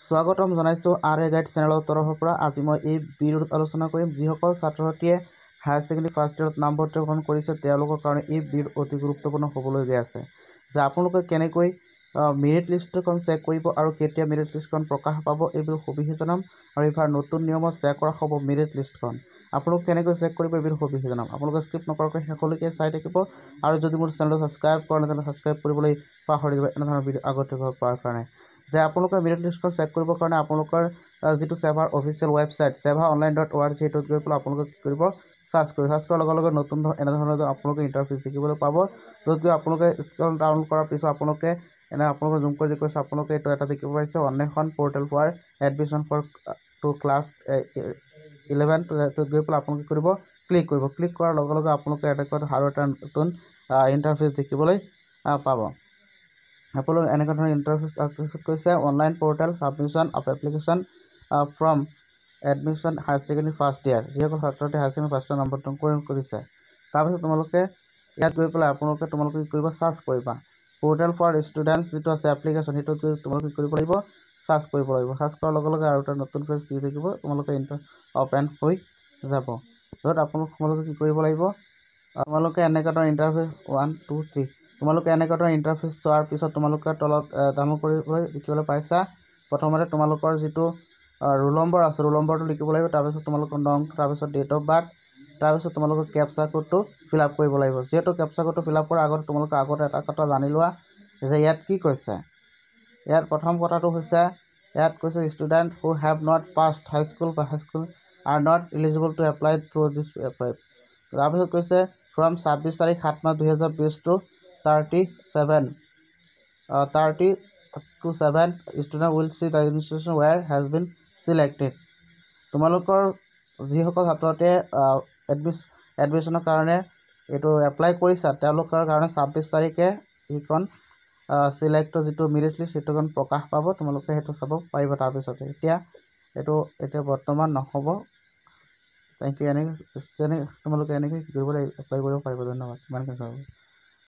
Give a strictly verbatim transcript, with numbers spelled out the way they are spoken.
স্বাগতম জনাইছোঁ R a guide চেনেলৰ তৰফৰ পৰা। আজি মই এই ভিডিঅ'ত আলোচনা কৰিম যিসকল ছাত্ৰ ছাত্ৰীয়ে হায়াৰ ছেকেণ্ডেৰী ফাৰ্ষ্ট ইয়েৰত নামভৰ্তি গ্ৰহণ কৰিছে তেওঁলোকৰ কাৰণে এই ভিডিঅ' অতি গুৰুত্বপূৰ্ণ হ'বলৈ গৈ আছে যে আপোনালোকে কেনেকৈ মেৰিট লিষ্টখন চেক কৰিব আৰু কেতিয়া মেৰিট লিষ্টখন প্ৰকাশ পাব এইবোৰ সবিশেষ জনাম। আৰু এইবাৰ নতুন নিয়মত চেক কৰা হ'ব মেৰিট লিষ্টখন। আপোনালোকে কেনেকৈ চেক কৰিব এইবোৰ সবিশেষ জনাম। আপোনালোকে স্কিপ নকৰাকৈ শেষলৈকে চাই থাকিব আৰু যদি মোৰ চেনেলটো ছাবস্ক্ৰাইব কৰা নাই তেন্তে ছাবস্ক্ৰাইব কৰিবলৈ পাহৰি যাব এনেধৰণৰ ভিডিঅ' আগতীয়াকৈ পোৱাৰ কাৰণে। যে আপোনালোকে মেৰিট লিষ্টখন চেক কৰিবৰ কাৰণে আপোনালোকৰ যিটো ছেভাৰ official website SEBA online dot O' R G সেইটোত গৈ পেলাই আপোনালোকে কি কৰিব চাৰ্চ কৰিব। চাৰ্চ কৰাৰ লগে লগে নতুন এনেধৰণৰ আপোনালোকে ইণ্টাৰফেচ দেখিবলৈ পাব। য'ত গৈ আপোনালোকে স্ক্ৰল ডাউন কৰাৰ পিছত আপোনালোকে এনে আপোনালোকে জুম কৰি দেখুৱাইছে আপোনালোকে এইটো এটা দেখিব পাইছে Anwesan portal for admission for to class eleven গৈ পেলাই আপোনালোকে কৰিব ক্লিক কৰিব। ক্লিক কৰাৰ লগে লগে আপোনালোকে এটা আৰু এটা নতুন ইণ্টাৰফেচ দেখিবলৈ পাব। আপোনালোকে এনেকুৱা ধৰণৰ ইণ্টাৰফেচ তাৰপিছত কৈছে online portal submission of application form admission higher secondary first year যিসকল ছাত্ৰ ছাত্ৰী হায়াৰ ছেকেণ্ডেৰী ফাৰ্ষ্ট ইয়াৰ নামভৰ্তি কৰিছে। তাৰপিছত তোমালোকে ইয়াত গৈ পেলাই আপোনালোকে তোমালোকে কি কৰিব চাৰ্চ কৰিবা পৰ্টেল ফৰ ষ্টুডেণ্টছ যিটো আছে এপ্লিকেশ্যন সেইটোত গৈ তোমালোকে কি কৰিব লাগিব চাৰ্চ কৰিব লাগিব। চাৰ্চ কৰাৰ লগে লগে আৰু এটা নতুন পেজ কি থাকিব তোমালোকে ইণ্টাৰ অ'পেন হৈ যাব। য'ত আপোনালোক তোমালোকে কি কৰিব লাগিব তোমালোকে এনেকুৱা ধৰণৰ ইণ্টাৰফেচ ওৱান টু থ্ৰী তোমালোকে এনেকুৱা ধৰণৰ ইণ্টাৰফেচ চোৱাৰ পিছত তোমালোকে তলত ডাউনলোড কৰিবলৈ দেখিবলৈ পাইছা। প্ৰথমতে তোমালোকৰ যিটো ৰোল নম্বৰ আছে ৰোল নম্বৰটো লিখিব লাগিব। তাৰপিছত তোমালোকৰ নং তাৰপিছত ডেট অফ বাৰ্থ তাৰপিছত তোমালোকৰ কেপচা কোডটো ফিল আপ কৰিব লাগিব। যিহেতু কেপচা কোডটো ফিল আপ কৰাৰ আগতে তোমালোকে আগতে এটা কথা জানি লোৱা যে ইয়াত কি কৈছে। ইয়াত প্ৰথম কথাটো হৈছে ইয়াত কৈছে student who have not passed high school বা high school are not eligible to apply through this apply. তাৰপিছত কৈছে ফ্ৰম ছাব্বিছ তাৰিখ সাত মাহ দুহেজাৰ বিছ to thirty seven thirty two seven student will see the institution where has been selected. তোমালোকৰ যিসকল ছাত্ৰ ছাত্ৰীয়ে এডমিছ এডমিশ্যনৰ কাৰণে এইটো এপ্লাই কৰিছা তেওঁলোকৰ কাৰণে ছাব্বিছ তাৰিখে সেইখন চিলেক্টৰ যিটো মেৰিট লিষ্ট সেইটোখন প্ৰকাশ পাব। তোমালোকে সেইটো চাব পাৰিবা। তাৰপিছতে এতিয়া এইটো এতিয়া বৰ্তমান নহ'ব। Thank you. এনেকৈ তোমালোকে এনেকৈ কি কৰিব এপ্লাই কৰিব পাৰিব। ধন্যবাদ। ইমানখিনি চাব।